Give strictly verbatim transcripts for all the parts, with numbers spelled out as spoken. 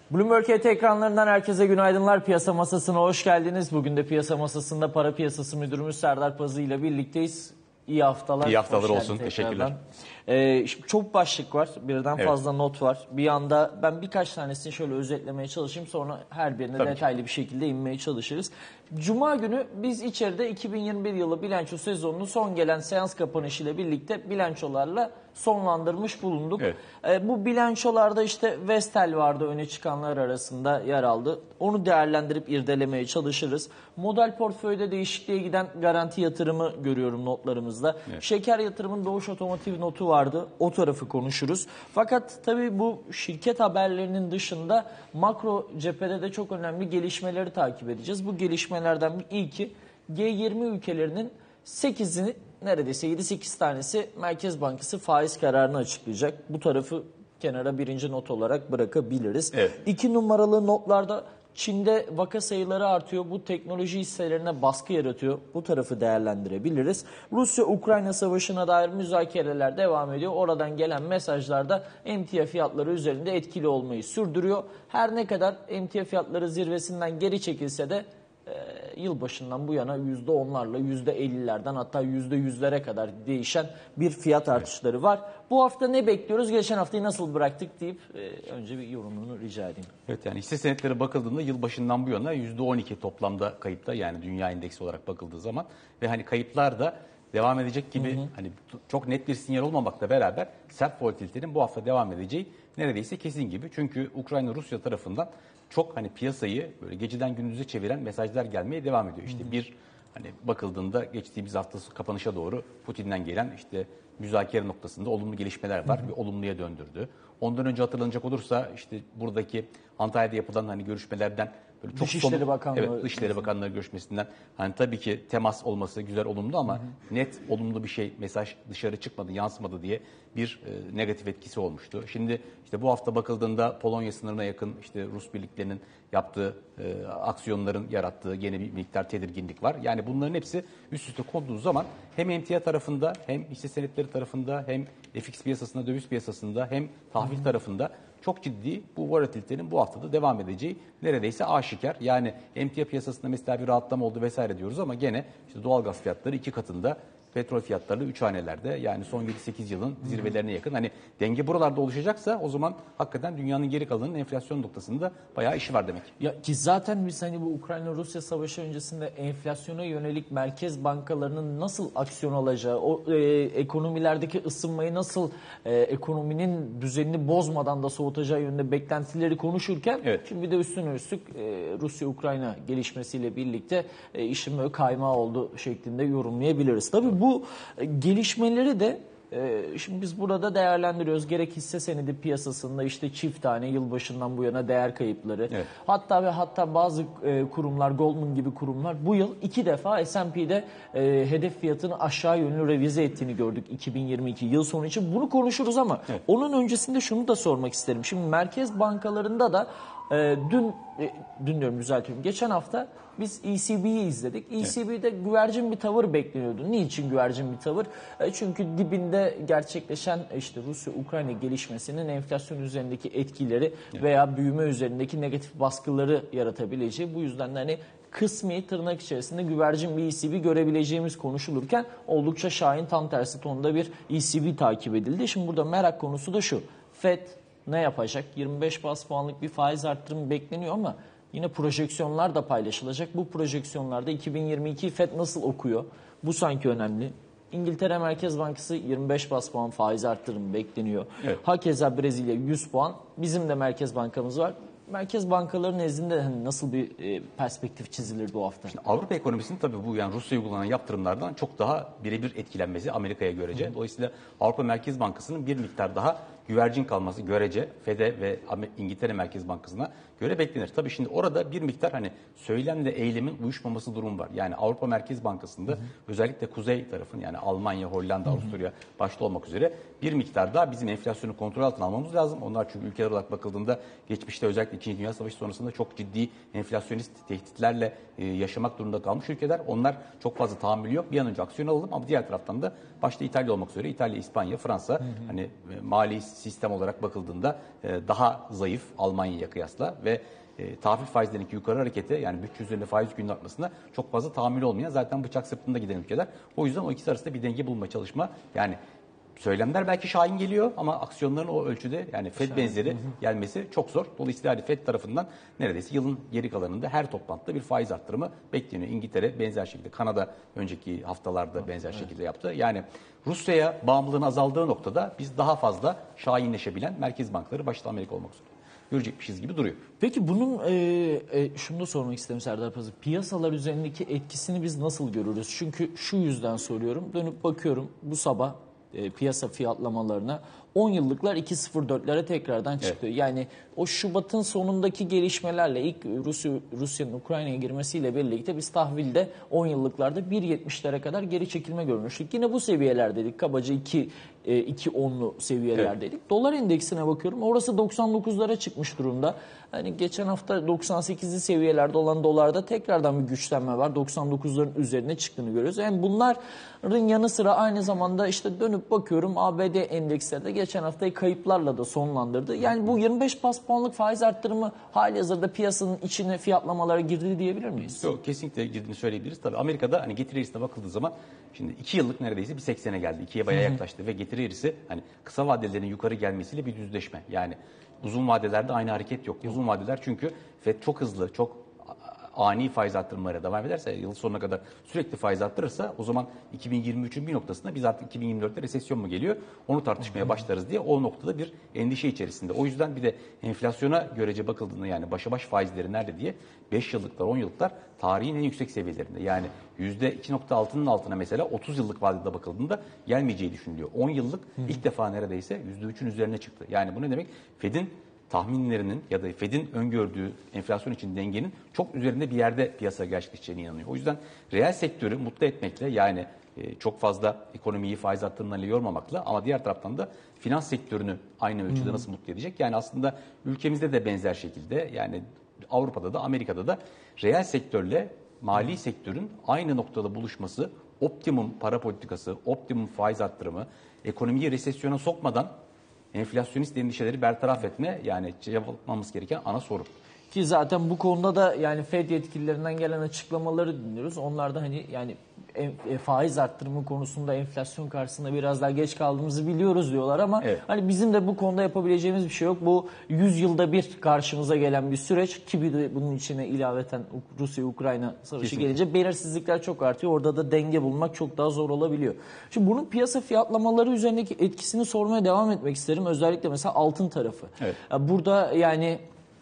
Bloomberg E T ekranlarından herkese günaydınlar. Piyasa masasına hoş geldiniz. Bugün de piyasa masasında para piyasası müdürümüz Serdar Pazı ile birlikteyiz. İyi haftalar. İyi haftalar olsun. Teşekkürler. Ee, çok başlık var. Birden Evet. fazla not var. Bir anda ben birkaç tanesini şöyle özetlemeye çalışayım. Sonra her birine Tabii detaylı ki. bir şekilde inmeye çalışırız. Cuma günü biz içeride iki bin yirmi bir yılı bilanço sezonunu son gelen seans kapanışıyla birlikte bilançolarla sonlandırmış bulunduk. Evet. Ee, bu bilançolarda işte Vestel vardı, öne çıkanlar arasında yer aldı. Onu değerlendirip irdelemeye çalışırız. Model portföyde değişikliğe giden Garanti yatırımı görüyorum notlarımızda. Evet. Şeker yatırımın Doğuş Otomotiv notu vardı. O tarafı konuşuruz. Fakat tabii bu şirket haberlerinin dışında makro cephede de çok önemli gelişmeleri takip edeceğiz. Bu gelişmelerden ilki G yirmi ülkelerinin sekizini, neredeyse yedi sekiz tanesi Merkez Bankası faiz kararını açıklayacak. Bu tarafı kenara birinci not olarak bırakabiliriz. Evet. İki numaralı notlarda Çin'de vaka sayıları artıyor. Bu teknoloji hisselerine baskı yaratıyor. Bu tarafı değerlendirebiliriz. Rusya-Ukrayna savaşına dair müzakereler devam ediyor. Oradan gelen mesajlarda emtia fiyatları üzerinde etkili olmayı sürdürüyor. Her ne kadar emtia fiyatları zirvesinden geri çekilse de e, yılbaşından bu yana yüzde onlarla yüzde ellilerden hatta yüzde yüzlere kadar değişen bir fiyat artışları var. Bu hafta ne bekliyoruz? Geçen haftayı nasıl bıraktık deyip e, önce bir yorumunu rica edeyim. Evet, yani hisse senetleri bakıldığında yılbaşından bu yana yüzde on iki toplamda kayıpta, yani dünya endeksi olarak bakıldığı zaman ve hani kayıplar da devam edecek gibi, hı hı. hani çok net bir sinyal olmamakla beraber sert volatilitenin bu hafta devam edeceği neredeyse kesin gibi. Çünkü Ukrayna-Rusya tarafından çok hani piyasayı böyle geceden gündüze çeviren mesajlar gelmeye devam ediyor. İşte hı hı. bir hani bakıldığında geçtiğimiz hafta kapanışa doğru Putin'den gelen işte müzakere noktasında olumlu gelişmeler var. Hı hı. Bir olumluya döndürdü. Ondan önce hatırlanacak olursa işte buradaki Antalya'da yapılan hani görüşmelerden böyle çok Dışişleri somut, Bakanlığı, evet, Dışişleri Bakanları görüşmesinden hani tabii ki temas olması güzel, olumlu ama hı hı. net olumlu bir şey, mesaj dışarı çıkmadı, yansımadı diye bir e, negatif etkisi olmuştu. Şimdi işte bu hafta bakıldığında Polonya sınırına yakın işte Rus birliklerinin yaptığı e, aksiyonların yarattığı yeni bir miktar tedirginlik var. Yani bunların hepsi üst üste konduğu zaman hem emtia tarafında hem hisse senetleri tarafında hem F X piyasasında, döviz piyasasında hem tahvil tarafında çok ciddi bu volatilitenin bu haftada devam edeceği neredeyse aşikar. Yani emtia piyasasında mesela bir rahatlama oldu vesaire diyoruz ama gene işte doğalgaz fiyatları iki katında, petrol fiyatları üç hanelerde, yani son yedi sekiz yılın zirvelerine yakın. Hani denge buralarda oluşacaksa o zaman hakikaten dünyanın geri kalanının enflasyon noktasında bayağı işi var demek. Ya ki zaten biz hani bu Ukrayna-Rusya savaşı öncesinde enflasyona yönelik merkez bankalarının nasıl aksiyon alacağı, o e, ekonomilerdeki ısınmayı nasıl e, ekonominin düzenini bozmadan da soğutacağı yönünde beklentileri konuşurken evet. şimdi bir de üstüne üstlük e, Rusya-Ukrayna gelişmesiyle birlikte e, işin böyle kaymağı oldu şeklinde yorumlayabiliriz. Tabii evet. bu e, gelişmeleri de Ee, şimdi biz burada değerlendiriyoruz. Gerek hisse senedi piyasasında işte çift tane yılbaşından bu yana değer kayıpları. Evet. Hatta ve hatta bazı e, kurumlar, Goldman gibi kurumlar bu yıl iki defa S and P'de e, hedef fiyatını aşağı yönlü revize ettiğini gördük iki bin yirmi iki yıl sonu için. Bunu konuşuruz ama evet. onun öncesinde şunu da sormak isterim. Şimdi merkez bankalarında da e, dün, e, dün diyorum düzeltiyorum, geçen hafta biz E C B'yi izledik. E C B'de evet. güvercin bir tavır bekleniyordu. Niçin güvercin bir tavır? E çünkü dibinde gerçekleşen işte Rusya-Ukrayna gelişmesinin enflasyon üzerindeki etkileri evet. veya büyüme üzerindeki negatif baskıları yaratabileceği. Bu yüzden de hani kısmi tırnak içerisinde güvercin bir E C B görebileceğimiz konuşulurken oldukça şahin, tam tersi tonda bir E C B takip edildi. Şimdi burada merak konusu da şu. Fed ne yapacak? yirmi beş bas puanlık bir faiz arttırımı bekleniyor ama yine projeksiyonlar da paylaşılacak. Bu projeksiyonlarda iki bin yirmi iki Fed nasıl okuyor? Bu sanki önemli. İngiltere Merkez Bankası yirmi beş bas puan faiz arttırımı bekleniyor. Evet. Hakeza Brezilya yüz puan. Bizim de Merkez Bankamız var. Merkez bankaları nezdinde hani nasıl bir e, perspektif çizilir bu hafta? Şimdi Avrupa ekonomisinin tabii bu yani Rusya'ya uygulanan yaptırımlardan çok daha birebir etkilenmesi Amerika'ya görece. Hı. Dolayısıyla Avrupa Merkez Bankası'nın bir miktar daha güvercin kalması görece Fed'e ve İngiltere Merkez Bankası'na göre beklenir. Tabii şimdi orada bir miktar hani söylemle eylemin uyuşmaması durum var. Yani Avrupa Merkez Bankası'nda hı hı. özellikle kuzey tarafın, yani Almanya, Hollanda, hı hı. Avusturya başta olmak üzere bir miktar daha bizim enflasyonu kontrol altına almamız lazım. Onlar çünkü ülkeler olarak bakıldığında geçmişte özellikle İkinci Dünya Savaşı sonrasında çok ciddi enflasyonist tehditlerle e, yaşamak durumunda kalmış ülkeler. Onlar çok fazla tahammülü yok. Bir an önce aksiyon alalım ama diğer taraftan da başta İtalya olmak üzere İtalya, İspanya, Fransa hı hı. hani e, mali sistem olarak bakıldığında e, daha zayıf Almanya'ya kıyasla ve e, tahvil faizlerindeki yukarı harekete, yani bütçe üzerinde faiz yükünün artmasına çok fazla tahammül olmayan, zaten bıçak sırtında giden ülkeler. O yüzden o ikisi arasında bir denge bulma çalışma, yani söylemler belki şahin geliyor ama aksiyonların o ölçüde, yani Fed benzeri gelmesi çok zor. Dolayısıyla hani Fed tarafından neredeyse yılın geri kalanında her toplantıda bir faiz arttırımı bekleniyor. İngiltere benzer şekilde, Kanada önceki haftalarda benzer evet. şekilde yaptı. Yani Rusya'ya bağımlılığın azaldığı noktada biz daha fazla şahinleşebilen merkez bankaları, başta Amerika olmak üzere, görecekmişiz gibi duruyor. Peki bunun e, e, şunu da sormak istedim Serdar Pazı. Piyasalar üzerindeki etkisini biz nasıl görürüz? Çünkü şu yüzden soruyorum. Dönüp bakıyorum bu sabah e, piyasa fiyatlamalarına on yıllıklar iki nokta sıfır dörtlere tekrardan çıktı. Evet. Yani o Şubat'ın sonundaki gelişmelerle, ilk Rusya Rusya'nın Ukrayna'ya girmesiyle birlikte biz tahvilde on yıllıklarda bir yetmişlere kadar geri çekilme görmüştük. Yine bu seviyelerdeydik. Kabaca iki iki onlu seviyelerdeydik. Evet. Dolar endeksine bakıyorum. Orası doksan dokuzlara çıkmış durumda. Hani geçen hafta doksan sekizli seviyelerde olan dolarda tekrardan bir güçlenme var. doksan dokuzların üzerine çıktığını görüyoruz. Yani bunların yanı sıra aynı zamanda işte dönüp bakıyorum A B D endeksleri de geçen haftayı kayıplarla da sonlandırdı. Yani bu yirmi beş bas puanlık faiz arttırımı halihazırda piyasanın içine fiyatlamalara girdi diyebilir miyiz? Yok, kesinlikle girdiğini söyleyebiliriz. Tabii Amerika'da hani getiri eğrisine bakıldığı zaman şimdi iki yıllık neredeyse bir seksene geldi. ikiye bayağı yaklaştı ve getiri eğrisi hani kısa vadelerin yukarı gelmesiyle bir düzleşme. Yani uzun vadelerde aynı hareket yok. Uzun vadeler çünkü Fed çok hızlı, çok ani faiz arttırmalara devam ederse, yıl sonuna kadar sürekli faiz arttırırsa, o zaman iki bin yirmi üçün bir noktasında biz artık iki bin yirmi dörtte resesyon mu geliyor, onu tartışmaya başlarız diye o noktada bir endişe içerisinde. O yüzden bir de enflasyona görece bakıldığında, yani başa baş faizleri nerede diye, beş yıllıklar, on yıllıklar tarihin en yüksek seviyelerinde. Yani yüzde iki nokta altının altına mesela otuz yıllık vadede bakıldığında gelmeyeceği düşünülüyor. on yıllık ilk defa neredeyse yüzde üçün üzerine çıktı. Yani bu ne demek? Fed'in tahminlerinin ya da Fed'in öngördüğü enflasyon için dengenin çok üzerinde bir yerde piyasa gerçekleşeceğine inanıyor. O yüzden reel sektörü mutlu etmekle, yani e, çok fazla ekonomiyi faiz arttırımlarıyla yormamakla, ama diğer taraftan da finans sektörünü aynı ölçüde hmm. nasıl mutlu edecek? Yani aslında ülkemizde de benzer şekilde, yani Avrupa'da da Amerika'da da reel sektörle mali hmm. sektörün aynı noktada buluşması, optimum para politikası, optimum faiz arttırımı, ekonomiyi resesyona sokmadan enflasyonist endişeleri bertaraf etme, yani cevaplamamız gereken ana soru. Ki zaten bu konuda da yani Fed yetkililerinden gelen açıklamaları dinliyoruz. Onlar da hani yani faiz arttırımı konusunda enflasyon karşısında biraz daha geç kaldığımızı biliyoruz diyorlar ama evet. hani bizim de bu konuda yapabileceğimiz bir şey yok. Bu yüz yılda bir karşımıza gelen bir süreç ki bir de bunun içine ilaveten Rusya-Ukrayna savaşı Kesinlikle. gelince belirsizlikler çok artıyor. Orada da denge bulmak çok daha zor olabiliyor. Şimdi bunun piyasa fiyatlamaları üzerindeki etkisini sormaya devam etmek isterim. Özellikle mesela altın tarafı. Evet. Burada yani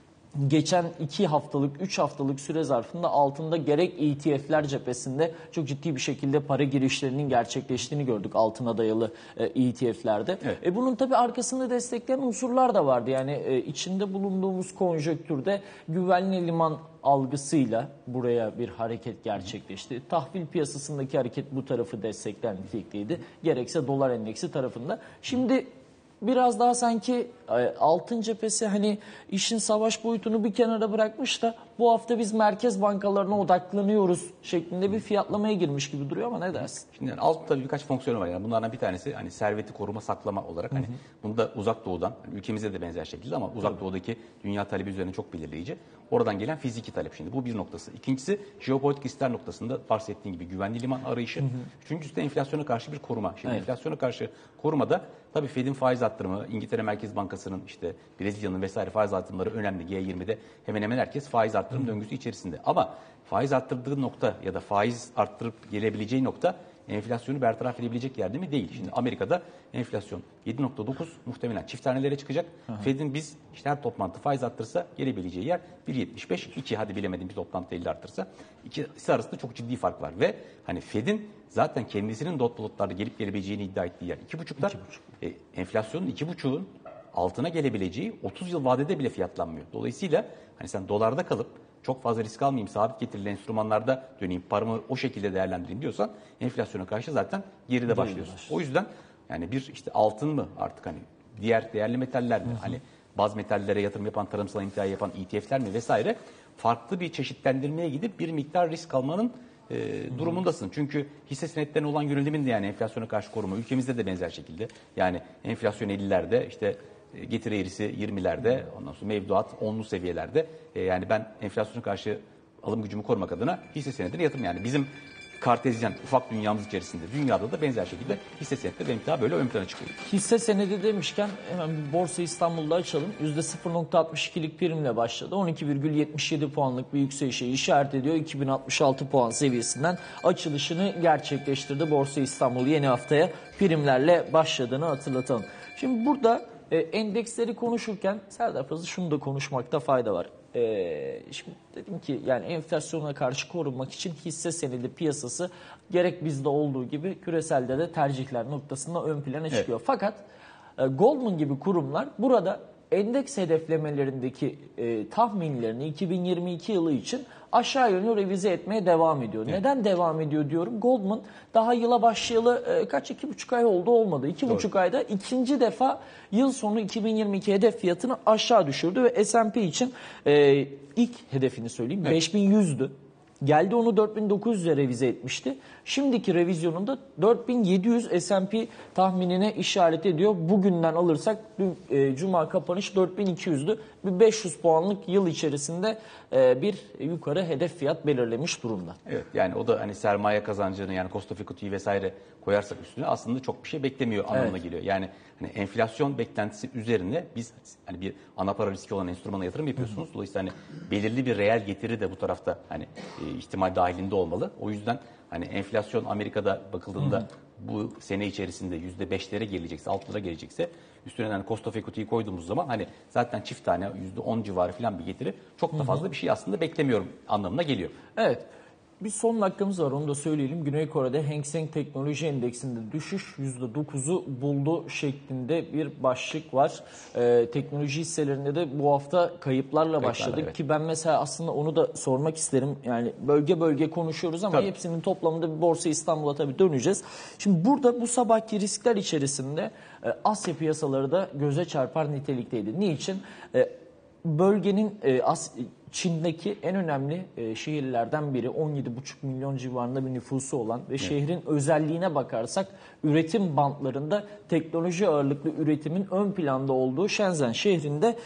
geçen iki haftalık, üç haftalık süre zarfında altında gerek E T F'ler cephesinde çok ciddi bir şekilde para girişlerinin gerçekleştiğini gördük altına dayalı E T F'lerde. Evet. E bunun tabii arkasında destekleyen unsurlar da vardı. Yani e, içinde bulunduğumuz konjonktürde güvenli liman algısıyla buraya bir hareket gerçekleşti. Tahvil piyasasındaki hareket bu tarafı destekleyen nitelikteydi. Gerekse dolar endeksi tarafında. Şimdi biraz daha sanki altın cephesi hani işin savaş boyutunu bir kenara bırakmış da bu hafta biz merkez bankalarına odaklanıyoruz şeklinde bir fiyatlamaya girmiş gibi duruyor ama ne dersin? Şimdi yani altın tabii birkaç fonksiyonu var. Yani bunlardan bir tanesi hani serveti koruma, saklama olarak hani hı hı. bunu da uzak doğudan, hani ülkemizde de benzer şekilde ama uzak doğudaki dünya talebi üzerine çok belirleyici. Oradan gelen fiziki talep şimdi. Bu bir noktası. İkincisi jeopolitik riskler noktasında bahsettiğin gibi güvenli liman arayışı. Hı hı. Üçüncüsü de enflasyona karşı bir koruma. Şimdi evet. enflasyona karşı korumada tabii Fed'in faiz arttırımı, İngiltere Merkez Bankası'nın işte Brezilya'nın vesaire faiz arttırımları önemli. G yirmide hemen hemen herkes faiz arttırım hı. döngüsü içerisinde. Ama faiz arttırdığı nokta ya da faiz arttırıp gelebileceği nokta enflasyonu bertaraf edebilecek yerde mi? Değil. Şimdi Amerika'da enflasyon yedi nokta dokuz muhtemelen çift tanelere çıkacak. Fed'in biz işte her toplantı faiz arttırırsa gelebileceği yer bir yetmiş beş, iki hadi bilemedim bir toplantı elli arttırsa. İkisi arasında çok ciddi fark var ve hani Fed'in zaten kendisinin dot plotlarda gelip gelebileceğini iddia ettiği yer iki buçuklar. E, enflasyonun iki buçuğun altına gelebileceği otuz yıl vadede bile fiyatlanmıyor. Dolayısıyla hani sen dolarda kalıp çok fazla risk almayayım, sabit getirili enstrümanlarda döneyim, paramı o şekilde değerlendireyim diyorsan enflasyona karşı zaten geride başlıyorsun. O yüzden yani bir işte altın mı artık hani diğer değerli metaller mi? Hı hı. Hani baz metallere yatırım yapan, tarımsal emtia yapan E T F'ler mi vesaire farklı bir çeşitlendirmeye gidip bir miktar risk almanın e, durumundasın. Çünkü hisse senetlerine olan yönelimin de yani enflasyona karşı koruma ülkemizde de benzer şekilde. Yani enflasyon ellilerde işte e, getiri eğrisi yirmilerde ondan sonra mevduat onlu seviyelerde. E, yani ben enflasyona karşı alım gücümü korumak adına hisse senedine yatırım yani bizim kartezyen ufak dünyamız içerisinde dünyada da benzer şekilde hisse senetleri emtia böyle ön plana çıkıyor. Hisse senedi demişken hemen bir Borsa İstanbul'da açalım. yüzde sıfır nokta altmış ikilik primle başladı. on iki virgül yetmiş yedi puanlık bir yükselişe işaret ediyor. iki bin altmış altı puan seviyesinden açılışını gerçekleştirdi. Borsa İstanbul yeni haftaya primlerle başladığını hatırlatalım. Şimdi burada e, endeksleri konuşurken Serdar Fazıl şunu da konuşmakta fayda var. Ee, şimdi dedim ki yani enflasyona karşı korunmak için hisse senedi piyasası gerek bizde olduğu gibi küreselde de tercihler noktasında ön plana çıkıyor. Evet. Fakat e, Goldman gibi kurumlar burada endeks hedeflemelerindeki e, tahminlerini iki bin yirmi iki yılı için aşağı yönlü revize etmeye devam ediyor. Evet. Neden devam ediyor diyorum? Goldman daha yıla başlayalı e, kaç iki buçuk ay oldu olmadı. iki Doğru. buçuk ayda ikinci defa yıl sonu iki bin yirmi iki hedef fiyatını aşağı düşürdü ve S and P için e, ilk hedefini söyleyeyim evet. beş bin yüzdü. Geldi onu dört bin dokuz yüze revize etmişti. Şimdiki revizyonunda dört bin yedi yüz S and P tahminine işaret ediyor. Bugünden alırsak dün e, Cuma kapanış dört bin iki yüzdü. Bir beş yüz puanlık yıl içerisinde e, bir yukarı hedef fiyat belirlemiş durumda. Evet yani o da hani sermaye kazancını yani cost of equity vesaire koyarsak üstüne aslında çok bir şey beklemiyor anlamına evet. geliyor. Yani hani enflasyon beklentisi üzerine biz hani bir ana para riski olan enstrümana yatırım yapıyorsunuz. Hı hı. Dolayısıyla hani belirli bir reel getiri de bu tarafta hani e, ihtimal dahilinde olmalı. O yüzden hani enflasyon Amerika'da bakıldığında hı hı. bu sene içerisinde yüzde beşlere gelecekse, altılara gelecekse üstüne hani cost of equity'yi koyduğumuz zaman hani zaten çift tane yüzde on civarı falan bir getiri çok da fazla hı hı. bir şey aslında beklemiyorum anlamına geliyor. Evet. Bir son dakikamız var onu da söyleyelim. Güney Kore'de Hang Seng Teknoloji Endeksinde düşüş yüzde dokuzu buldu şeklinde bir başlık var. Ee, teknoloji hisselerinde de bu hafta kayıplarla başladık. Evet. Ki ben mesela aslında onu da sormak isterim. Yani bölge bölge konuşuyoruz ama tabii. hepsinin toplamında bir Borsa İstanbul'a tabii döneceğiz. Şimdi burada bu sabahki riskler içerisinde e, Asya piyasaları da göze çarpar nitelikteydi. Niçin? E, bölgenin e, As Çin'deki en önemli e, şehirlerden biri on yedi buçuk milyon civarında bir nüfusu olan ve evet. şehrin özelliğine bakarsak üretim bantlarında teknoloji ağırlıklı üretimin ön planda olduğu Shenzhen şehrinde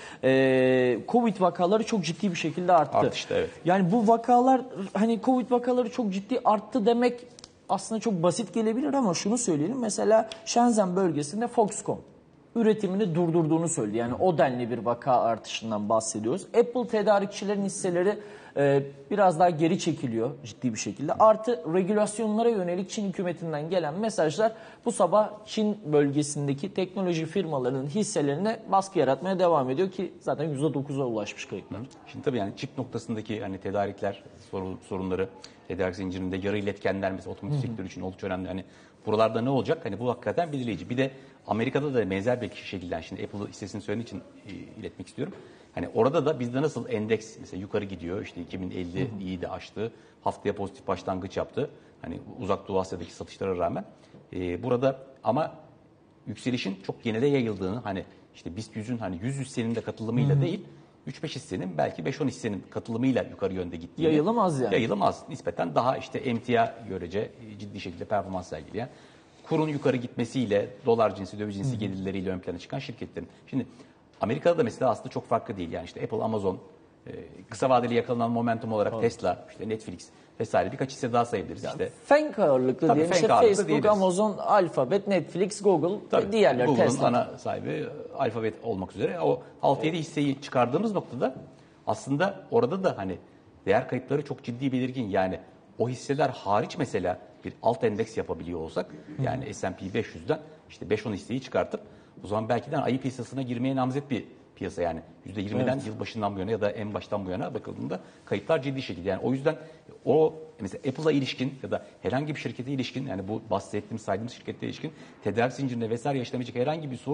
e, Covid vakaları çok ciddi bir şekilde arttı. Artışta, evet. Yani bu vakalar hani Covid vakaları çok ciddi arttı demek aslında çok basit gelebilir ama şunu söyleyelim. Mesela Shenzhen bölgesinde Foxconn üretimini durdurduğunu söyledi. Yani o denli bir vaka artışından bahsediyoruz. Apple tedarikçilerin hisseleri e, biraz daha geri çekiliyor ciddi bir şekilde. Artı regülasyonlara yönelik Çin hükümetinden gelen mesajlar bu sabah Çin bölgesindeki teknoloji firmalarının hisselerine baskı yaratmaya devam ediyor ki zaten yüzde dokuza ulaşmış kayıplar. Şimdi tabii yani çip noktasındaki hani tedarikler sorunları, tedarik zincirinde yarı iletkenler mesela otomotiv sektörü için oldukça önemli. Hani buralarda ne olacak? Hani bu hakikaten belirleyici. Bir de Amerika'da da benzer bir şekilde şimdi Apple hissesini söylediği için e, iletmek istiyorum. Hani orada da bizde nasıl endeks mesela yukarı gidiyor. İşte iki bin elli iyi de aştı. Haftaya pozitif başlangıç yaptı. Hani Uzak Doğu Asya'daki satışlara rağmen. E, burada ama yükselişin çok genele yayıldığını hani işte BIST yüzün hani yüz hissenin de katılımıyla Hı-hı. değil üç beş hissenin belki beş on hissenin katılımıyla yukarı yönde gittiğini. Yayılım az yani. Yayılım az. Nispeten daha işte emtia görece ciddi şekilde performans sergileyen. Kurun yukarı gitmesiyle dolar cinsi, döviz cinsi gelirleriyle ön plana çıkan şirketlerin. Şimdi Amerika'da da mesela aslında çok farklı değil. Yani işte Apple, Amazon, kısa vadeli yakalanan momentum olarak evet. Tesla, işte Netflix vesaire birkaç hisse daha sayabiliriz yani işte. Fenk ağırlıklı Tabii diyelim. İşte Facebook, diyebiliriz. Amazon, Alphabet, Netflix, Google Tabii, ve diğerleri Google'un Tesla. ana sahibi Alphabet olmak üzere. O altı yedi hisseyi çıkardığımız noktada aslında orada da hani değer kayıpları çok ciddi belirgin. Yani o hisseler hariç mesela bir alt endeks yapabiliyor olsak yani S and P beş yüzden işte beş on hisseyi çıkartıp o zaman belki de ayı piyasasına girmeye namzet bir piyasa yani yüzde yirmiden evet. yıl başından bu yana ya da en baştan bu yana bakıldığında kayıplar ciddi şekilde. Yani o yüzden o mesela Apple'a ilişkin ya da herhangi bir şirkete ilişkin yani bu bahsettiğim saydığımız şirkete ilişkin tedarik zincirine vesaire yaşanabilecek herhangi bir sorun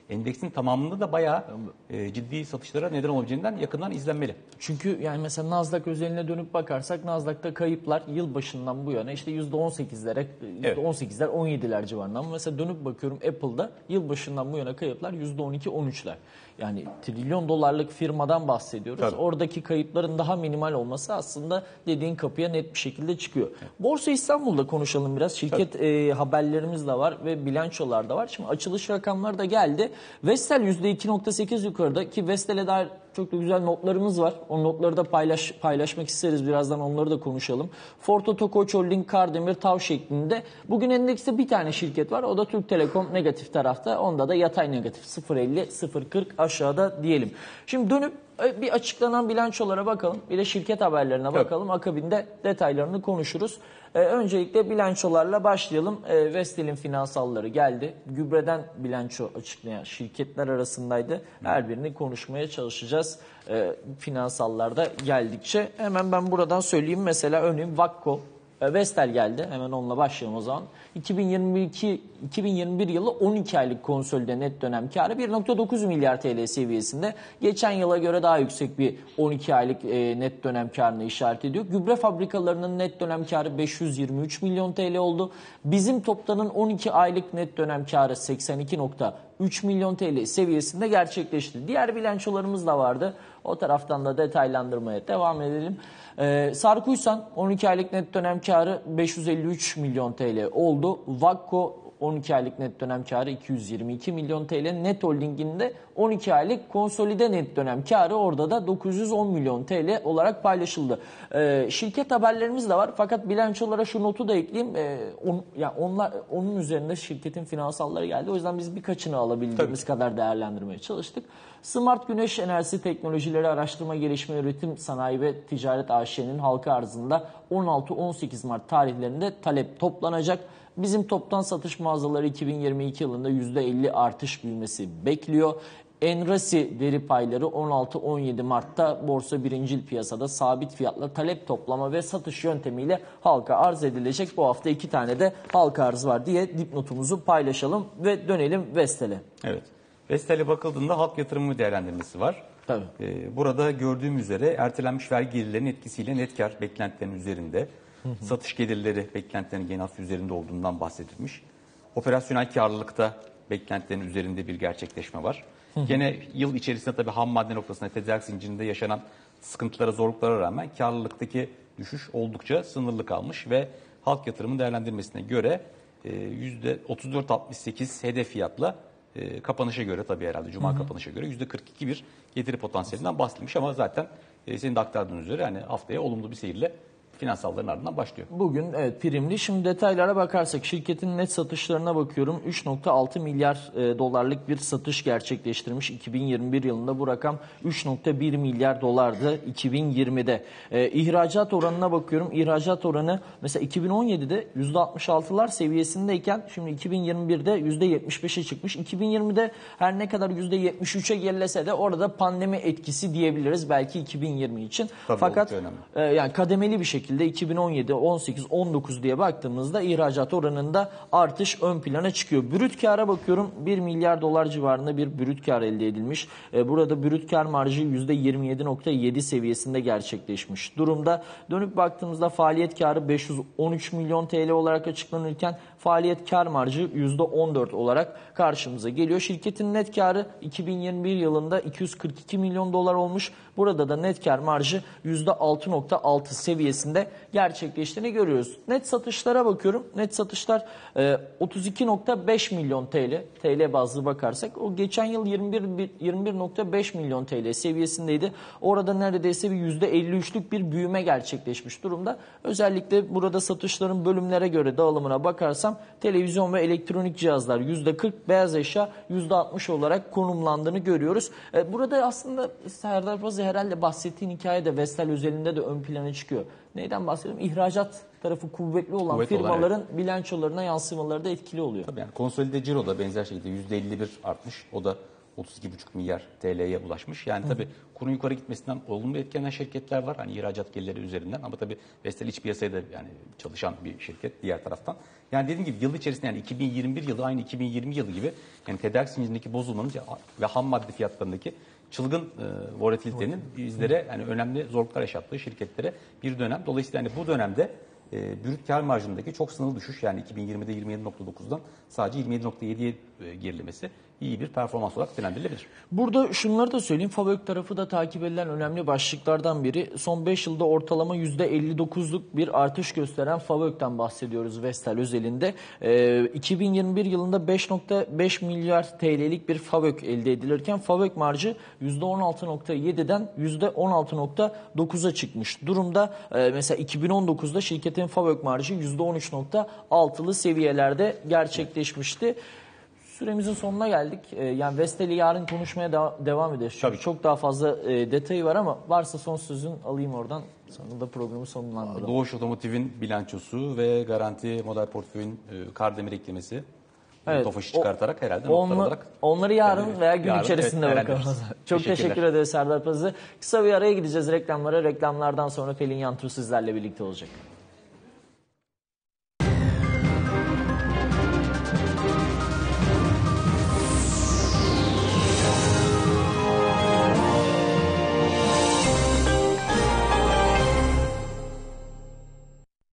endeksin tamamında da bayağı e, ciddi satışlara neden olabileceğinden yakından izlenmeli. Çünkü yani mesela Nasdaq özeline dönüp bakarsak Nasdaq'ta kayıplar yılbaşından bu yana işte yüzde on sekizlere, yüzde on sekizler, on yediler civarında. Ama mesela dönüp bakıyorum Apple'da yılbaşından bu yana kayıplar yüzde on iki, on üçler. Yani trilyon dolarlık firmadan bahsediyoruz. Tabii. Oradaki kayıpların daha minimal olması aslında dediğin kapıya net bir şekilde çıkıyor. Borsa İstanbul'da konuşalım biraz. Şirket e, haberlerimiz de var ve bilançolar da var. Şimdi açılış rakamları da geldi. Vestel yüzde iki nokta sekiz yukarıda ki Vestel'e dair çok da güzel notlarımız var. O notları da paylaş, paylaşmak isteriz. Birazdan onları da konuşalım. Ford Oto, Koç Holding, Kardemir, Tav şeklinde. Bugün endekste bir tane şirket var. O da Türk Telekom negatif tarafta. Onda da yatay negatif sıfır virgül elli, sıfır virgül kırk aşağıda diyelim. Şimdi dönüp bir açıklanan bilançolara bakalım. Bir de şirket haberlerine bakalım. Evet. Akabinde detaylarını konuşuruz. Ee, öncelikle bilançolarla başlayalım. Ee, Vestel'in finansalları geldi. Gübreden bilanço açıklayan şirketler arasındaydı. Her birini konuşmaya çalışacağız. Ee, finansallarda geldikçe. Hemen ben buradan söyleyeyim. Mesela örneğin Vakko. Vestel geldi. Hemen onunla başlayalım o zaman. iki bin yirmi iki iki bin yirmi bir yılı on iki aylık konsolide net dönem karı bir nokta dokuz milyar T L seviyesinde. Geçen yıla göre daha yüksek bir on iki aylık e, net dönem karını işaret ediyor. Gübre fabrikalarının net dönem karı beş yüz yirmi üç milyon T L oldu. Bizim Toptan'ın on iki aylık net dönem karı seksen iki nokta üç milyon T L seviyesinde gerçekleşti. Diğer bilançolarımız da vardı. O taraftan da detaylandırmaya devam edelim. Ee, Sarkuysan on iki aylık net dönem karı beş yüz elli üç milyon T L oldu. Vakko on iki aylık net dönem karı iki yüz yirmi iki milyon T L. Net Holding'in de on iki aylık konsolide net dönem karı orada da dokuz yüz on milyon T L olarak paylaşıldı. Ee, şirket haberlerimiz de var fakat bilançolara şu notu da ekleyeyim. Ee, on, yani onlar onun üzerinde şirketin finansalları geldi. O yüzden biz birkaçını alabildiğimiz Tabii. kadar değerlendirmeye çalıştık. Smart Güneş Enerjisi Teknolojileri Araştırma Gelişme Üretim Sanayi ve Ticaret A Ş'nin halka arzında on altı on sekiz Mart tarihlerinde talep toplanacak. Bizim toptan satış mağazaları iki bin yirmi iki yılında yüzde elli artış büyümesi bekliyor. Enrasi veri payları on altı on yedi Mart'ta borsa birincil piyasada sabit fiyatla talep toplama ve satış yöntemiyle halka arz edilecek. Bu hafta iki tane de halka arz var diye dipnotumuzu paylaşalım ve dönelim Vestel'e. Evet. Vestel'e bakıldığında halk yatırımı değerlendirmesi var. Tabii. Ee, burada gördüğüm üzere ertelenmiş vergi gelirlerinin etkisiyle net kar beklentilerinin üzerinde, hı hı. satış gelirleri beklentilerin genel üzerinde olduğundan bahsedilmiş. Operasyonel karlılıkta beklentilerin üzerinde bir gerçekleşme var. Hı hı. Gene yıl içerisinde tabii ham madde noktasında tedarik zincirinde yaşanan sıkıntılara, zorluklara rağmen karlılıktaki düşüş oldukça sınırlı kalmış ve halk yatırımı değerlendirmesine göre yüzde otuz dört virgül altmış sekiz hedef fiyatla E, kapanışa göre tabii herhalde Cuma hı hı. kapanışa göre yüzde kırk iki bir getiri potansiyelinden bahsedilmiş ama zaten e, senin de aktardığın üzere hani haftaya olumlu bir seyirle finansalların ardından başlıyor. Bugün evet primli. Şimdi detaylara bakarsak şirketin net satışlarına bakıyorum. üç nokta altı milyar e, dolarlık bir satış gerçekleştirmiş. iki bin yirmi bir yılında bu rakam üç nokta bir milyar dolardı iki bin yirmide. E, ihracat oranına bakıyorum. İhracat oranı mesela iki bin on yedide yüzde altmış altılar seviyesindeyken şimdi iki bin yirmi birde yüzde yetmiş beşe çıkmış. iki bin yirmide her ne kadar yüzde yetmiş üçe gerilese de orada pandemi etkisi diyebiliriz belki iki bin yirmi için. Tabii Fakat e, yani kademeli bir şekilde iki bin on yedi, on sekiz, on dokuz diye baktığımızda ihracat oranında artış ön plana çıkıyor. Brüt kâra bakıyorum bir milyar dolar civarında bir brüt kâr elde edilmiş. Burada brüt kâr marjı yüzde yirmi yedi nokta yedi seviyesinde gerçekleşmiş durumda. Dönüp baktığımızda faaliyet kârı beş yüz on üç milyon T L olarak açıklanırken faaliyet kâr marjı yüzde on dört olarak karşımıza geliyor. Şirketin net kârı iki bin yirmi bir yılında iki yüz kırk iki milyon dolar olmuş. Burada da net kâr marjı yüzde altı nokta altı seviyesinde gerçekleştiğini görüyoruz. Net satışlara bakıyorum. Net satışlar otuz iki nokta beş milyon T L. T L bazlı bakarsak o geçen yıl yirmi bir yirmi bir nokta beş milyon T L seviyesindeydi. Orada neredeyse bir yüzde elli üçlük bir büyüme gerçekleşmiş durumda. Özellikle burada satışların bölümlere göre dağılımına bakarsam televizyon ve elektronik cihazlar yüzde kırk, beyaz eşya yüzde altmış olarak konumlandığını görüyoruz. Burada aslında Serdar Pazı herhalde bahsettiğin hikaye de Vestel özelinde de ön plana çıkıyor. Neyden bahsediyorum? İhracat tarafı kuvvetli olan Kuvvet firmaların olan, evet. bilançolarına yansımaları da etkili oluyor. Tabii yani konsolide ciro da benzer şekilde yüzde elli bir artmış. O da otuz iki buçuk milyar T L'ye ulaşmış. Yani tabii kurun yukarı gitmesinden olumlu etkilenen şirketler var. Hani ihracat gelirleri üzerinden ama tabii Vestel iç piyasaya da yani çalışan bir şirket diğer taraftan. Yani dediğim gibi yıl içerisinde yani iki bin yirmi bir yılı aynı iki bin yirmi yılı gibi yani tedarik zincirindeki bozulmanın ve ham madde fiyatlarındaki çılgın e, volatilitenin bizlere yani önemli zorluklar yaşattığı şirketlere bir dönem. Dolayısıyla yani bu dönemde e, brüt kar marjındaki çok sınırlı düşüş yani iki bin yirmide yirmi yedi nokta dokuzdan sadece yirmi yedi nokta yediye e, gerilemesi iyi bir performans olarak değerlendirilebilir. Burada şunları da söyleyeyim. Fabrik tarafı da takip edilen önemli başlıklardan biri. Son beş yılda ortalama yüzde elli dokuzluk bir artış gösteren Fabrik'ten bahsediyoruz Vestel özelinde. Ee, iki bin yirmi bir yılında beş nokta beş milyar T L'lik bir Fabrik elde edilirken Fabrik marjı yüzde on altı nokta yediden yüzde on altı nokta dokuza çıkmış durumda. Ee, mesela iki bin on dokuzda şirketin Fabrik marjı yüzde on üç nokta altılı seviyelerde gerçekleşmişti. Süremizin sonuna geldik. Ee, yani Vestel'i yarın konuşmaya da devam ederiz. Çünkü çok daha fazla e, detayı var ama varsa son sözün alayım oradan. Sonra da programı sonlandıralım. Doğuş Otomotiv'in bilançosu ve Garanti Model Portföy'ün e, Kardemir eklemesi. Evet, Tofaş'ı çıkartarak herhalde onla, notlar olarak. Onları yarın yani, veya gün yarın, içerisinde evet, bakalım. Çok teşekkür ederiz Serdar Pazı. Kısa bir araya gideceğiz reklamlara. Reklamlardan sonra Pelin Yantur sizlerle birlikte olacak.